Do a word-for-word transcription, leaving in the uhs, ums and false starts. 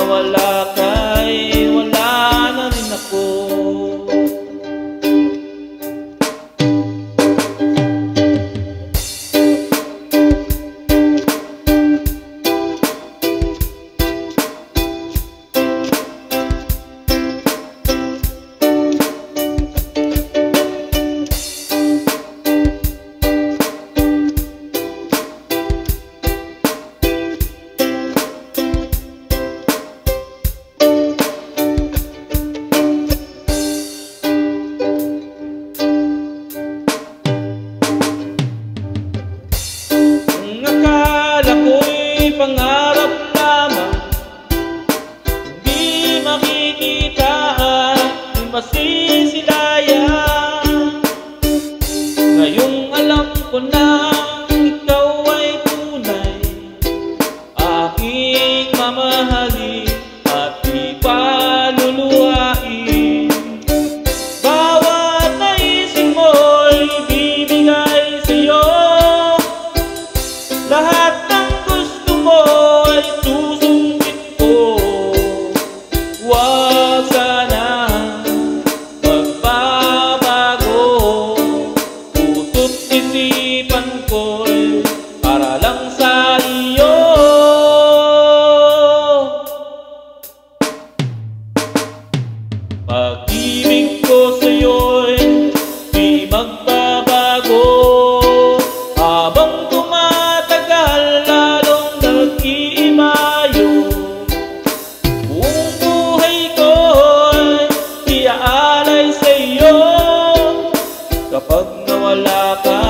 nawala ka'y wala na rin ako. Pangarap lamang, hindi makikita at di masisilayan. Ngayong alam ko na ikaw ay tunay, aking mamahalin at ipaluluhain. Bawat naisip mo'y bibigay sa'yo, lahat ng gusto mo ay susundin ko. Huwag sana magbabago, puso't isipan ko'y para lang sa iyo. Pag-ibig ko sa'yo'y di magbabago, habang tumatagal lalong nag-iimayo. Buong buhay ko'y iaalay sa'yo, kapag nawala ka